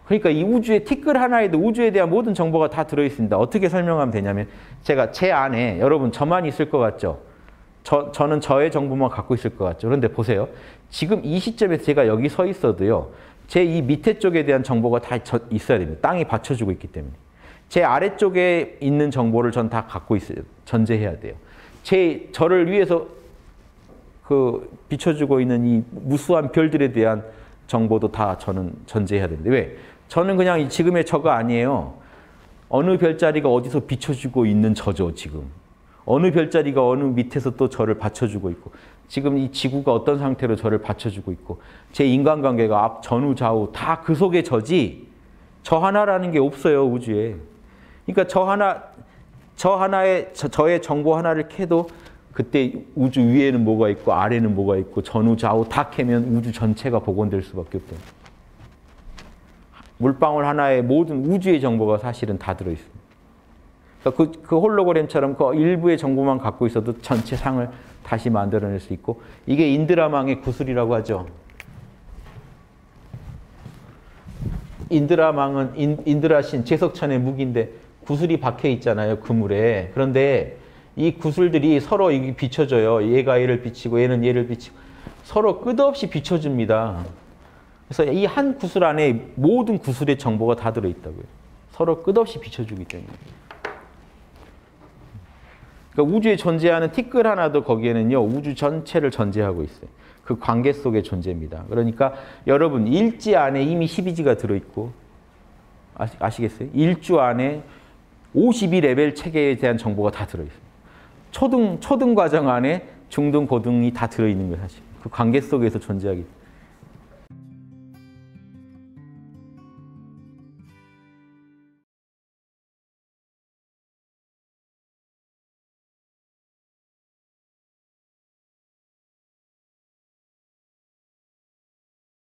그러니까 이 우주의 티끌 하나에도 우주에 대한 모든 정보가 다 들어있습니다. 어떻게 설명하면 되냐면 제가 제 안에 여러분 저만 있을 것 같죠? 저는 저의 정보만 갖고 있을 것 같죠? 그런데 보세요. 지금 이 시점에서 제가 여기 서 있어도요. 제 이 밑에 쪽에 대한 정보가 다 있어야 됩니다. 땅이 받쳐주고 있기 때문에. 제 아래쪽에 있는 정보를 전 다 갖고 있어요. 전제해야 돼요. 저를 위해서 비춰주고 있는 이 무수한 별들에 대한 정보도 다 저는 전제해야 됩니다. 왜? 저는 그냥 지금의 저가 아니에요. 어느 별자리가 어디서 비춰주고 있는 저죠, 지금. 어느 별자리가 어느 밑에서 또 저를 받쳐주고 있고 지금 이 지구가 어떤 상태로 저를 받쳐주고 있고 제 인간관계가 앞, 전후, 좌우 다 그 속에 저지 저 하나라는 게 없어요, 우주에. 그러니까 저의 정보 하나를 캐도 그때 우주 위에는 뭐가 있고 아래는 뭐가 있고 전후, 좌우 다 캐면 우주 전체가 복원될 수밖에 없대요. 물방울 하나에 모든 우주의 정보가 사실은 다 들어있습니다. 그 홀로그램처럼 그 일부의 정보만 갖고 있어도 전체 상을 다시 만들어낼 수 있고 이게 인드라망의 구슬이라고 하죠. 인드라망은 인드라신, 제석천의 무기인데 구슬이 박혀 있잖아요, 그물에. 그런데 이 구슬들이 서로 비춰줘요. 얘가 얘를 비치고 얘는 얘를 비치고 서로 끝없이 비춰줍니다. 그래서 이 한 구슬 안에 모든 구슬의 정보가 다 들어있다고요. 서로 끝없이 비춰주기 때문에. 그러니까 우주에 존재하는 티끌 하나도 거기에는요, 우주 전체를 전제하고 있어요. 그 관계 속의 존재입니다. 그러니까 여러분, 일지 안에 이미 12지가 들어있고, 아시겠어요? 일주 안에 52레벨 체계에 대한 정보가 다 들어있어요. 초등 과정 안에 중등, 고등이 다 들어있는 거예요, 사실. 그 관계 속에서 존재하기 때문에.